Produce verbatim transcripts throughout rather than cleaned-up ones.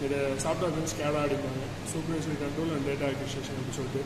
இதை சாஃப்ட்வேர் வந்து ஸ்கேடா அடிப்பாங்க, supervisory control and data acquisition அப்படின்னு சொல்லிட்டு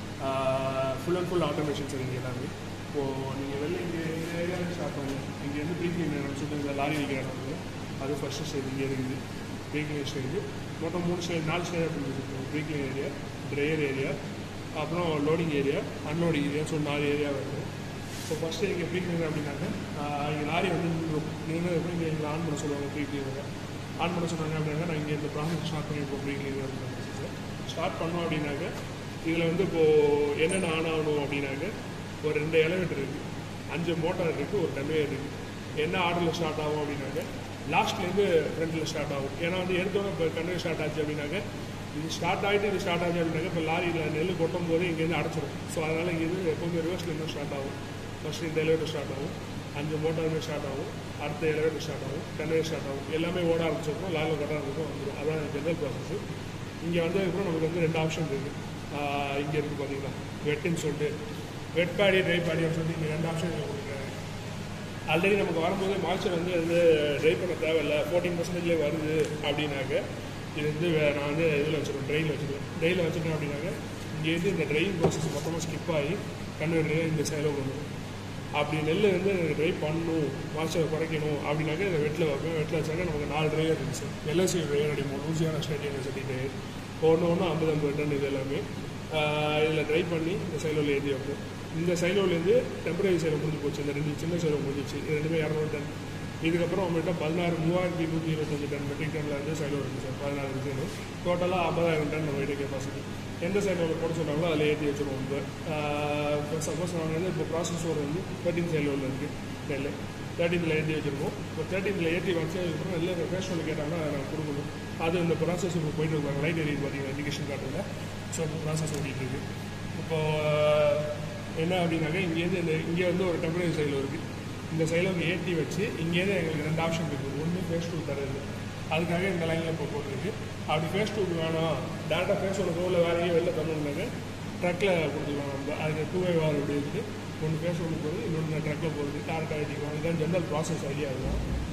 full and full automation sir இங்கே எல்லாமே. இப்போது நீங்கள் வெளில இங்கே இந்த ஏரியாவில் ஸ்டார்ட் பண்ணுங்க. இங்கே வந்து ப்ரீ கிளீனர் சொல்லிட்டு இந்த லாரி வைக்கிற இடம் வந்து அது ஃபஸ்ட்டு ஸ்டேஜ் இங்கே இருக்குது. ப்ரீ கிளீனர் ஸ்டேஜ் மொத்தம் மூணு ஸ்டேஜ் நாலு ஸ்டேஜ் அப்படின்னு இருக்குது. Pre clean area, dryer area, அப்புறம் loading area, unloading area, so நாலு ஏரியா வருது. ஸோ ஃபஸ்ட்டு இங்கே ப்ரீ கிளீனர் அப்படின்னாங்க இங்கே லாரி வந்து நின்றுடும். நின்று இங்கே எங்களை ஆன் பண்ண சொல்லுவாங்க. ப்ரீ கிளீனரை ஆன் பண்ண சொன்னாங்க அப்படின்னாக்க நான் இங்கே இந்த ப்ராசஸ் ஸ்டார்ட் பண்ணியிருக்கோம். ப்ரீ கிளீனர் அப்படின்னு ஸ்டார்ட் பண்ணோம் அப்படின்னாக்க இதில் வந்து இப்போது என்னென்ன ஆன் ஆகணும் அப்படின்னாக்க ஒரு ரெண்டு எலவேட்டர் இருக்குது, அஞ்சு மோட்டார் இருக்குது, ஒரு கன்வேயர் இருக்குது. என்ன ஆர்டரில் ஸ்டார்ட் ஆகும் அப்படின்னாக்க லாஸ்ட்லேருந்து ஃப்ரண்ட்டில் ஸ்டார்ட் ஆகும். ஏன்னா வந்து எடுத்தோன்னே இப்போ கன்வேயர் ஸ்டார்ட் ஆச்சு அப்படின்னாக்க இது ஸ்டார்ட் ஆகிட்டு இது ஸ்டார்ட் ஆச்சு அப்படின்னாக்க இப்போ லாரியில் நெல் கொட்டும் போது இங்கேருந்து அடைச்சிடும். ஸோ அதனால் இங்கேருந்து எப்போவுமே ரிவர்ஸில் இருந்தால் ஸ்டார்ட் ஆகும். ஃபஸ்ட்டு இந்த எலவேட்டர் ஸ்டார்ட் ஆகும், அஞ்சு மோட்டாருமே ஸ்டார்ட் ஆகும், அடுத்த எலவேட்டர் ஸ்டார்ட் ஆகும், கன்வேயர் ஸ்டார்ட் ஆகும். எல்லாமே ஓட ஆரம்பிச்சிருக்கோம், லாரியில் கட்ட ஆரம்பிச்சிருக்கோம் வந்துடும். அதான் ஜென்ரல் ப்ராசஸ். இங்கே வந்ததுக்கப்புறம் நமக்கு வந்து ரெண்டு ஆப்ஷன் இருக்குது. இங்கே இருக்குது பார்த்தீங்களா, வெட்டுன்னு சொல்லிட்டு வெட் பேடி ட்ரை பேடின்னு சொல்லிட்டு இங்கே ரெண்டு ஆப்ஷன் கொடுக்குறாங்க. ஆல்ரெடி நமக்கு வரும்போது மாய்ச்சர் வந்து வந்து ட்ரை பண்ண தேவையில்லை, ஃபோர்டீன் பர்சன்டேஜ்லேயே வருது அப்படின்னாக்க இது வந்து நான் வந்து இதில் வச்சுருவேன், ட்ரெயினில் வச்சுருவேன். ட்ரெயினில் வச்சுட்டேன் அப்படின்னாக்க இங்கேருந்து இந்த ட்ரைவிங் ப்ராசஸ் மொத்தமாக ஸ்கிப் ஆகி கன்வேயர் இந்த சைடில் கொண்டு வரும். அப்படி நெல் வந்து ட்ரை பண்ணணும், மாய்ச்சரை குறைக்கணும் அப்படின்னாக்க இதை வெட்டில் வைப்பேன். வெட்டில் வச்சாக்க நமக்கு நாலு ட்ரைவர் இருந்துச்சு. எல்எஸ்சி ட்ரைவர் அடிப்போம், லூசியான ஸ்டேட் யூனிவர்சிட்டி ட்ரைவர் ஒன்று ஒன்று ஐம்பது ஐம்பது டன். இது எல்லாமே இதில் ட்ரை பண்ணி இந்த சைலோவில் ஏற்றி வைப்போம். இந்த சைலோலேருந்து டெம்பரரி சைலோ முடிஞ்சு போச்சு, இந்த ரெண்டு சின்ன சைலோ முடிஞ்சிச்சு. இது ரெண்டுமே இரநூறு டன். இதுக்கப்புறம் அவங்கள்ட்ட பதினாறு மூவாயிரத்தி நூற்றி இருபத்தஞ்சு டன் மெட்ரிக் டனில் வந்து சைலோ இருக்குது சார். பதினாறு சைலோ டோட்டலாக ஐம்பதாயிரம் டன் நம்ம கிட்ட கெப்பாசிட்டி. எந்த சைலோவில் போட சொல்கிறாங்களோ அதில் ஏற்றி வச்சுருவோம். இப்போ சப்போஸ் நாங்கள் வந்து இப்போ ப்ராசஸ் ஒரு வந்து தேர்ட்டின் சைலோவில் இருக்குது நெல், தேர்ட்டீனில் ஏற்றி வச்சுருக்கோம். இப்போ தேர்ட்டீனில் ஏற்றி வச்சதுக்கப்புறம் நெல் ஃபேஷனில் கேட்டாங்கன்னா அதை நாங்கள் கொடுக்கணும். அது இந்த ப்ராசஸ் இப்போ போயிட்டு இருக்காங்க. லைட் எரியுது பார்த்தீங்கன்னா இண்டிகேஷன் காட்டுறதுல. ஸோ இந்த ப்ராசஸ் ஓடிட்டு இருக்குது. இப்போது என்ன அப்படின்னாக்க இங்கேருந்து இந்த இங்கே வந்து ஒரு டெம்பரரி சைலோ இருக்குது. இந்த சைலோக்கு ஏற்றி வச்சு இங்கேருந்து எங்களுக்கு ரெண்டு ஆப்ஷன் இருக்குது. ஒன்று ஃபேஸ் டூ தருது, அதுக்காக இந்த லைனில் இப்போ போட்டுருக்கு. அப்படி ஃபேஸ் டூ வேணும், டேரெக்டாக ஃபேஸ் ஒன்று ரோவில் வேறு எங்கேயும் வெளில தரணுன்னாக்க ட்ரக்கில் கொடுத்துக்கலாம். நம்ம அதுக்கு டூ வே வார் அப்படி இருக்குது. ஒன்று ஃபேஸ் ஒன்று போகுது, இன்னொன்று ட்ரக்கில் போகுது, டேரெக்டாக ஏற்றிக்கலாம். இதுதான் ஜென்ரல் ப்ராசஸ் ஐடியா இருக்கும்.